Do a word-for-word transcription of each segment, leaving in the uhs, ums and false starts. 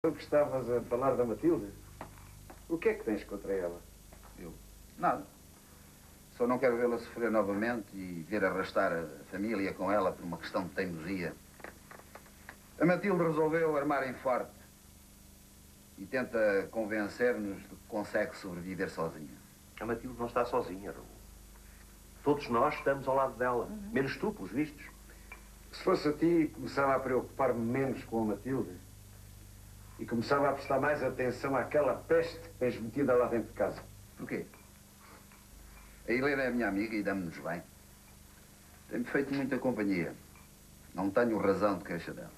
Tu que estavas a falar da Matilde? O que é que tens contra ela? Eu? Nada. Só não quero vê-la sofrer novamente e ver arrastar a família com ela por uma questão de teimosia. A Matilde resolveu armar em forte e tenta convencer-nos de que consegue sobreviver sozinha. A Matilde não está sozinha, Raul. Todos nós estamos ao lado dela, uhum. Menos tu, pelos vistos. Se fosse a ti, começava a preocupar-me menos com a Matilde e começava a prestar mais atenção àquela peste que tens metida lá dentro de casa. Porquê? A Helena é minha amiga e damos-nos bem. Tem-me feito muita companhia. Não tenho razão de queixa dela.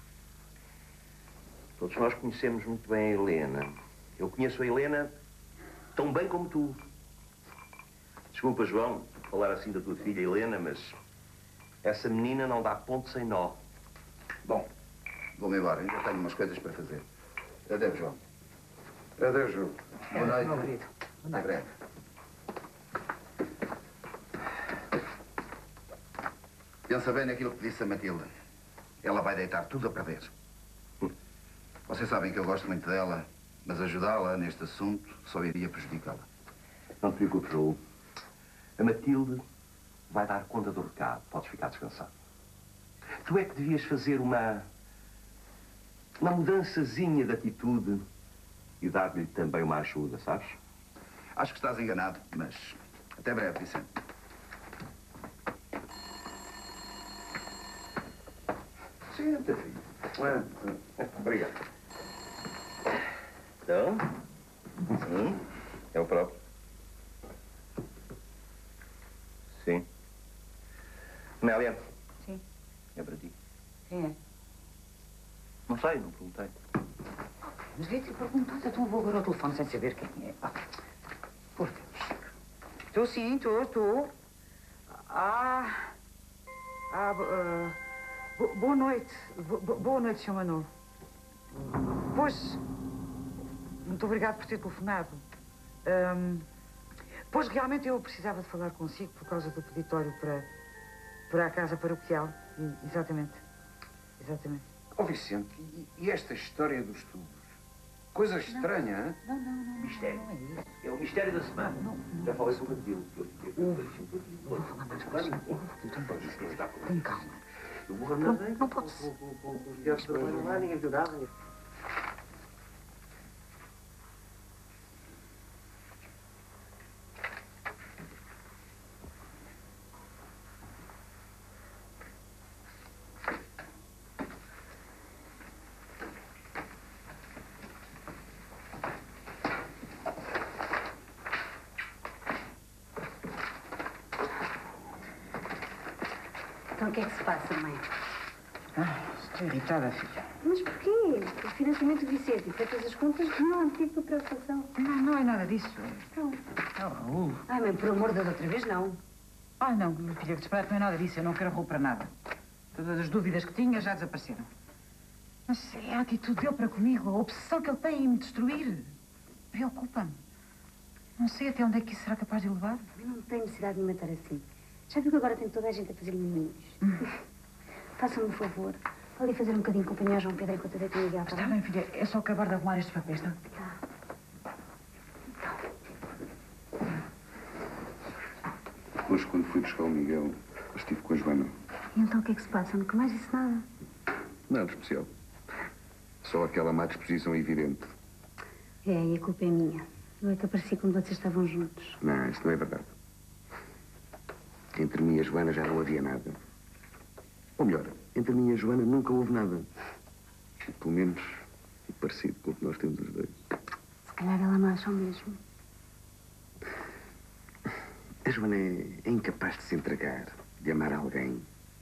Todos nós conhecemos muito bem a Helena. Eu conheço a Helena tão bem como tu. Desculpa, João, falar assim da tua filha Helena, mas essa menina não dá ponto sem nó. Bom, vou-me embora. Ainda tenho umas coisas para fazer. Adeus, João. Adeus, João. Boa noite. Meu querido. Até breve. Pensa bem naquilo que disse a Matilde. Ela vai deitar tudo a perder. Vocês sabem que eu gosto muito dela, mas ajudá-la neste assunto só iria prejudicá-la. Não te preocupes, Raul. A Matilde vai dar conta do recado. Podes ficar descansado. Tu é que devias fazer uma... uma mudançazinha de atitude e dar-lhe também uma ajuda, sabes? Acho que estás enganado, mas até breve, Vicente. Senta, filho. Ah, obrigado. Então? Sim, é o próprio. Sim. Amélia. Sim. É para ti. Quem é? Não sei, não perguntei. Mas devia ter perguntado. Eu vou agora ao telefone sem saber quem é. Ah, por Deus. Estou sim, estou, estou. Ah... Ah... Uh, bo, boa noite. Bo, boa noite, senhor Manolo. Pois... Muito obrigado por ter telefonado. Um, pois, realmente, eu precisava de falar consigo por causa do peditório para, para a casa paroquial. E, exatamente. Exatamente. Ó, oh, Vicente, e, e esta história dos tubos? Coisa estranha, hein? Não, não, não, não. Mistério. Não é isso. É o mistério da semana. Não, não. Já falei sobre aquilo. Eu fiquei... Ouve. Vou falar mais baixinho. Tem calma. Eu vou armazém. Não, não pode ser. Com os dias da manhã lá, ninguém viu nada. Então, o que é que se passa, mãe? Ah, estou irritada, filha. Mas porquê? O financiamento do Vicente e feitas as contas não há motivo para preocupação. Não, não é nada disso. Então... Oh, Raul. Ai, mãe, por amor de Deus, outra vez não. Ah, não, filha, que disparate não é nada disso. Eu não quero Raul para nada. Todas as dúvidas que tinha já desapareceram. Mas é a atitude dele para comigo, a obsessão que ele tem em me destruir. Preocupa-me. Não sei até onde é que isso será capaz de levar. Eu não tenho necessidade de me matar assim. Já viu que agora tem toda a gente a fazer miminhos? Hum. Faça-me um favor. Pode fazer um bocadinho de companhia ao João Pedro enquanto eu deito no Miguel, tá Está bem, filha. É só acabar de arrumar estes papéis, tá? Tá. Hoje, quando fui buscar o Miguel, estive com a Joana. E então o que é que se passa? Nunca mais disse nada. Nada especial. Só aquela má disposição evidente. É, e a culpa é minha. Eu é que apareci quando vocês estavam juntos. Não, isso não é verdade. Entre mim e a Joana já não havia nada. Ou melhor, entre mim e a Joana nunca houve nada. Pelo menos parecido com o que nós temos os dois. Se calhar ela me acha o mesmo. A Joana é, é incapaz de se entregar, de amar alguém.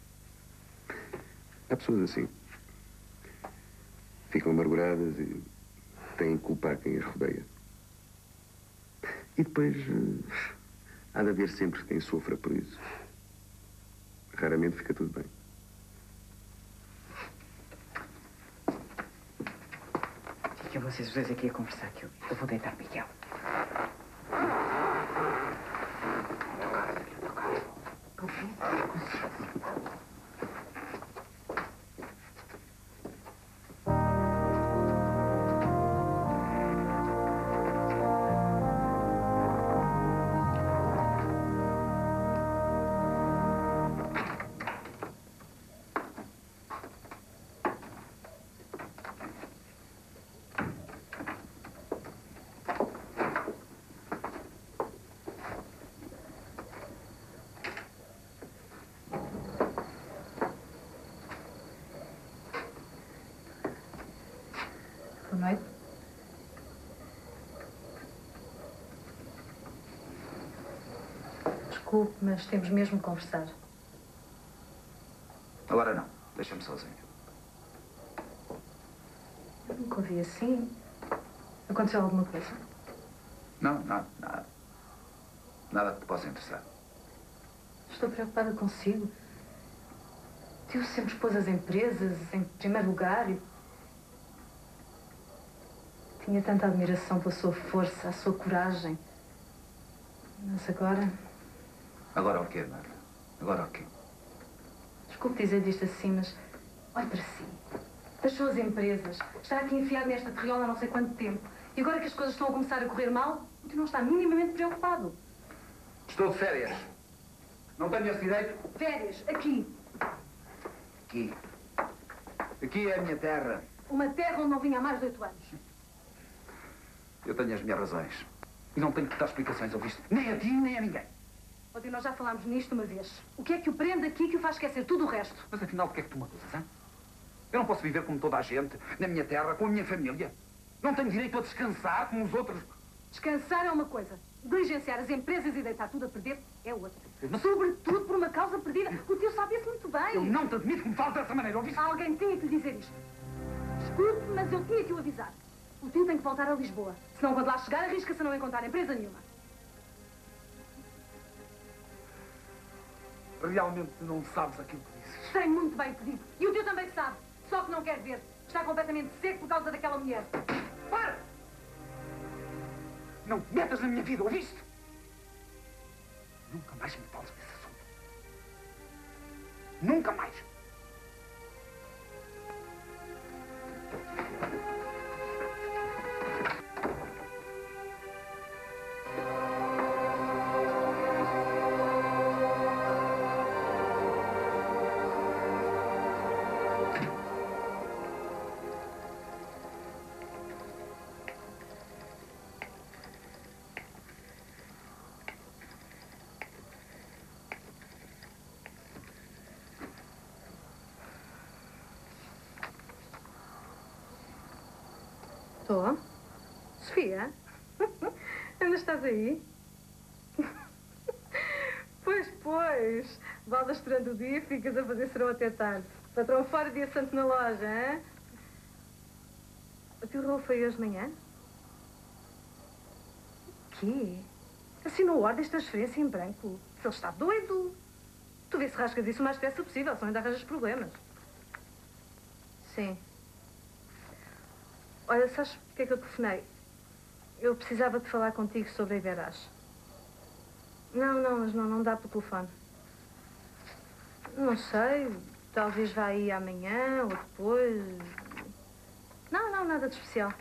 Há pessoas assim. Ficam amarguradas e têm culpa a quem as rodeia. E depois uh, há de haver sempre quem sofra por isso. Raramente fica tudo bem. Fiquem vocês os dois aqui a conversar, que eu, eu vou deitar Miguel. Boa noite. Desculpe, mas temos mesmo que conversar. Agora não. Deixa-me sozinho. Eu nunca ouvi assim. Aconteceu alguma coisa? Não, nada, nada. Nada que te possa interessar. Estou preocupada consigo. Tio sempre expôs as empresas em primeiro lugar e... Tinha tanta admiração pela sua força, a sua coragem. Mas agora... Agora o quê, Marta? Agora o quê? Desculpe dizer disto assim, mas... Olhe para si. Deixou as empresas. Está aqui enfiado nesta terriola há não sei quanto tempo. E agora que as coisas estão a começar a correr mal, o tio não está minimamente preocupado. Estou de férias. Não tenho esse direito? Férias, aqui. Aqui. Aqui é a minha terra. Uma terra onde não vinha há mais de oito anos. Eu tenho as minhas razões. E não tenho que dar explicações, ouviste? Nem a ti, nem a ninguém. Ó tio, nós já falámos nisto uma vez. O que é que o prende aqui que o faz esquecer tudo o resto? Mas afinal, o que é que tu me acusas, hein? Eu não posso viver como toda a gente, na minha terra, com a minha família. Não tenho direito a descansar como os outros. Descansar é uma coisa. Diligenciar as empresas e deitar tudo a perder é outra. Não... Sobretudo por uma causa perdida. O tio sabe isso muito bem. Eu não te admito que me fales dessa maneira, ouviste? Alguém tinha que lhe dizer isto. Desculpe, mas eu tinha que o avisar. O tio tem que voltar a Lisboa. Senão, quando lá chegar, arrisca-se a não encontrar empresa nenhuma. Realmente não sabes aquilo que dizes. Sei muito bem o que digo. E o tio também sabe. Só que não quer ver. Está completamente seco por causa daquela mulher. Para! Não te metas na minha vida, ouviste? Nunca mais me fales desse assunto. Nunca mais. Estou. Sofia? Ainda estás aí? Pois, pois. Baldas durante o dia e ficas a fazer serão até tarde. Patrão fora, dia santo na loja, hein? O teu rolo foi hoje de manhã? O quê? Assinou ordens de transferência em branco. Ele está doido. Tu vê se rascas isso o mais depressa possível, senão ainda arranjas problemas. Sim. Olha, sabes porque é que eu telefonei? Eu precisava de falar contigo sobre a Iberás. Não, não, mas não, não dá pelo telefone. Não sei, talvez vá aí amanhã ou depois. Não, não, nada de especial.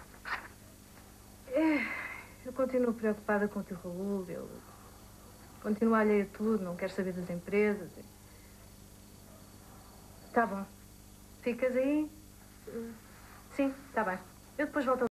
É, eu continuo preocupada com o teu Raul, eu continuo alheia a tudo, não quero saber das empresas. Tá bom. Ficas aí? Sim, tá bem. Eu depois volto a